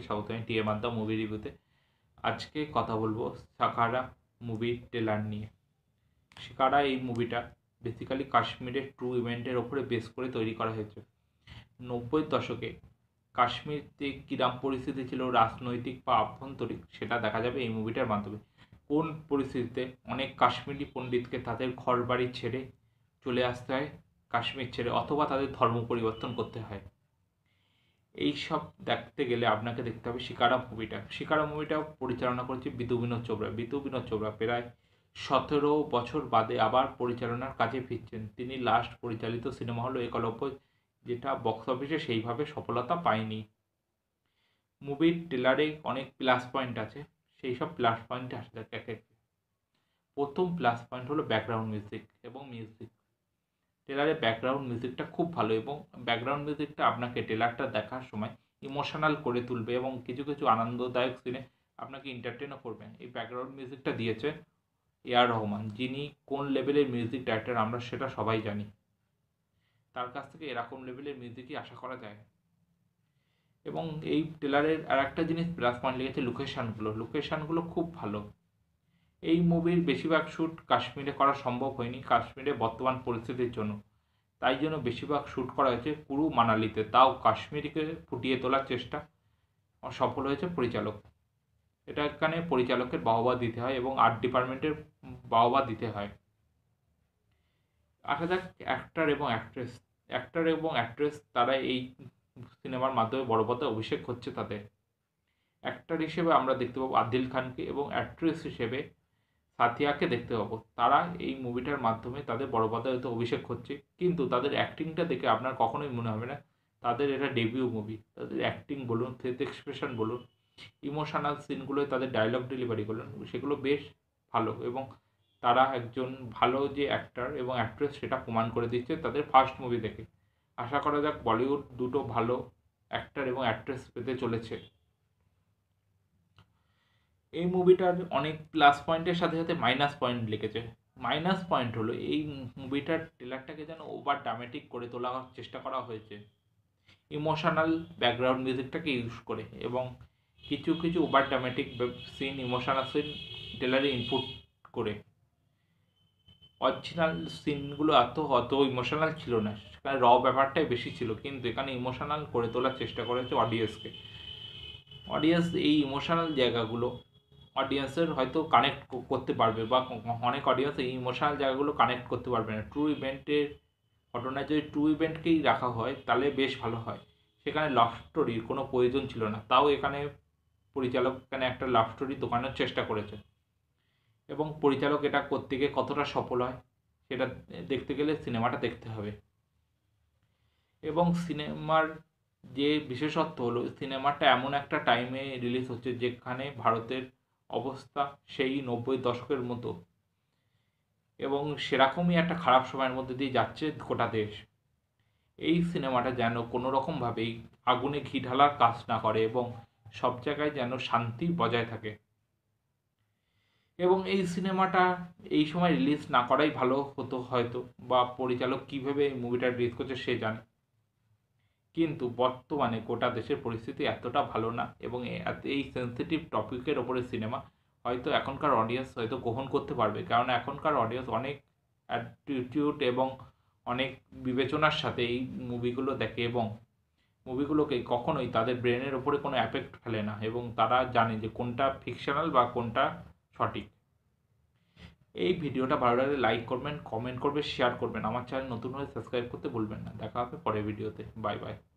স্বাগত। আমি TA Manta movie রিভিউতে। আজকে কথা বলবো সাকারা মুভির ট্রেলার নিয়ে। সাকারা এই মুভিটা বেসিক্যালি কাশ্মীরের ট্রু ইভেন্টের ওপরে বেস করে তৈরি করা হয়েছে। 90-এর দশকে কাশ্মীরতে কিরাম পরিস্থিতি ছিল রাজনৈতিক বা আভ্যন্তরিক, সেটা দেখা যাবে এই মুভিটার মাধ্যমে। কোন পরিস্থিতিতে অনেক কাশ্মীরি পণ্ডিতকে তাদের ঘর বাড়ি ছেড়ে চলে আসতে হয় কাশ্মীর ছেড়ে, অথবা তাদের ধর্ম পরিবর্তন করতে হয়। এই সব দেখতে গেলে আপনাকে দেখতে হবে শিকারা মুভিটা। শিকারা মুভিটা পরিচালনা করেছে বিধু বিনোদ চোপড়া। বিধু বিনোদ চোপড়া প্রায় 17 বছর বাদে আবার পরিচালনার কাজে ফিরছেন। তিনি লাস্ট পরিচালিত সিনেমা হলো একলব্য, যেটা বক্স অফিসে সেইভাবে সফলতা পায়নি। মুভির ট্রেলারে অনেক প্লাস পয়েন্ট আছে, সেই সব প্লাস পয়েন্টে আসা যাক একে একে। প্রথম প্লাস পয়েন্ট হলো ব্যাকগ্রাউন্ড মিউজিক এবং মিউজিক। ট্রেলারের ব্যাকগ্রাউন্ড মিউজিকটা খুব ভালো, এবং ব্যাকগ্রাউন্ড মিউজিকটা আপনাকে ট্রেলারটা দেখার সময় ইমোশনাল করে তুলবে এবং কিছু কিছু আনন্দদায়ক সিনে আপনাকে এন্টারটেনও করবে। এই ব্যাকগ্রাউন্ড মিউজিকটা দিয়েছে এআর রহমান, যিনি কোন লেভেলের মিউজিক ডাইরেক্টর আমরা সেটা সবাই জানি। তার কাছ থেকে এরকম লেভেলের মিউজিকই আশা করা যায়। এবং এই ট্রেলারের আর একটা জিনিস প্লাস পয়েন্ট লেগেছে লোকেশানগুলো খুব ভালো। এই মুভির বেশিরভাগ শ্যুট কাশ্মীরে করা সম্ভব হয়নি কাশ্মীরে বর্তমান পরিস্থিতির জন্য, তাই জন্য বেশিরভাগ শ্যুট করা হয়েছে কুরু মানালিতে। তাও কাশ্মীরকে ফুটিয়ে তোলার চেষ্টা সফল হয়েছে পরিচালক। এটা এখানে পরিচালকের বাহবা দিতে হয় এবং আর্ট ডিপার্টমেন্টের বাহবা দিতে হয়। আসা যাক অ্যাক্টর এবং অ্যাক্ট্রেস তারা এই সিনেমার মাধ্যমে বড় পর্দায় অভিষেক হচ্ছে তাদের। অ্যাক্টর হিসেবে আমরা দেখতে পাবো আদিল খানকে এবং অ্যাক্ট্রেস হিসেবে সাথিয়াকে দেখতে পাবো। তারা এই মুভিটার মাধ্যমে তাদের বড় পর্দায় হয়তো অভিষেক হচ্ছে, কিন্তু তাদের অ্যাক্টিংটা দেখে আপনার কখনোই মনে হবে না তাদের এটা ডেবিউ মুভি। তাদের অ্যাক্টিং বলুন, ফেস এক্সপ্রেশন বলুন, ইমোশনাল সিনগুলোয় তাদের ডায়লগ ডেলিভারি বলুন, সেগুলো বেশ ভালো, এবং তারা একজন ভালো যে অ্যাক্টর এবং অ্যাক্ট্রেস সেটা প্রমাণ করে দিচ্ছে তাদের ফার্স্ট মুভি দেখে। আশা করা যাক বলিউড দুটো ভালো অ্যাক্টর এবং অ্যাক্ট্রেস পেতে চলেছে। এই মুভিটার অনেক প্লাস পয়েন্টের সাথে সাথে মাইনাস পয়েন্ট লিখেছে। মাইনাস পয়েন্ট হলো এই মুভিটার ট্রেলারটাকে যেন ওভার ড্রামেটিক করে তোলার চেষ্টা করা হয়েছে ইমোশনাল ব্যাকগ্রাউন্ড মিউজিকটাকে ইউজ করে, এবং কিছু কিছু over dramatic scene, emotional scene ট্রেলারে ইনপুট করে। অরিজিনাল সিনগুলো অত ইমোশনাল ছিল না, সেখানে ব্যাপারটাই বেশি ছিল, কিন্তু এখানে ইমোশনাল করে তোলার চেষ্টা করেছে অডিয়েন্স এই ইমোশনাল জায়গাগুলো অডিয়েন্সের হয়তো কানেক্ট করতে পারবে, বা অনেক অডিয়েন্স এই ইমোশনাল জায়গাগুলো কানেক্ট করতে পারবে না। ট্রু ইভেন্টের ঘটনায় যদি ট্রু ইভেন্টকেই রাখা হয় তাহলে বেশ ভালো হয়। সেখানে লাভ স্টোরির কোনো প্রয়োজন ছিল না, তাও এখানে পরিচালক একটা লাভ স্টোরি দোকানের চেষ্টা করেছে, এবং পরিচালক এটা করতে গিয়ে কতটা সফল হয় সেটা দেখতে গেলে সিনেমাটা দেখতে হবে। এবং সিনেমার যে বিশেষত্ব হলো সিনেমাটা এমন একটা টাইমে রিলিজ হচ্ছে যেখানে ভারতের অবস্থা সেই 90-এর দশকের মতো, এবং সেরকমই একটা খারাপ সময়ের মধ্যে দিয়ে যাচ্ছে গোটা দেশ। এই সিনেমাটা যেন কোনো রকমভাবেই আগুনে ঘি ঢালার কাজ না করে, এবং সব জায়গায় যেন শান্তি বজায় থাকে। এবং এই সিনেমাটা এই সময় রিলিজ না করাই ভালো হতো হয়তো, বা পরিচালক কীভাবে এই মুভিটা রিলিজ করছে সে জানে, কিন্তু বর্তমানে গোটা দেশের পরিস্থিতি এতটা ভালো না, এবং এই সেন্সিটিভ টপিকের ওপরে সিনেমা হয়তো এখনকার অডিয়েন্স হয়তো গ্রহণ করতে পারবে, কারণ এখনকার অডিয়েন্স অনেক অ্যাটিটিউড এবং অনেক বিবেচনার সাথে এই মুভিগুলো দেখে, এবং মুভিগুলোকে কখনোই তাদের ব্রেনের ওপরে কোনো এফেক্ট ফেলে না, এবং তারা জানে যে কোনটা ফিকশনাল বা কোনটা সঠিক। এই ভিডিওটা ভালো লাগলে লাইক করবেন, কমেন্ট করবেন, শেয়ার করবেন। আমার চ্যানেল নতুন হলে সাবস্ক্রাইব করতে ভুলবেন না। দেখা হবে পরের ভিডিওতে। Bye by.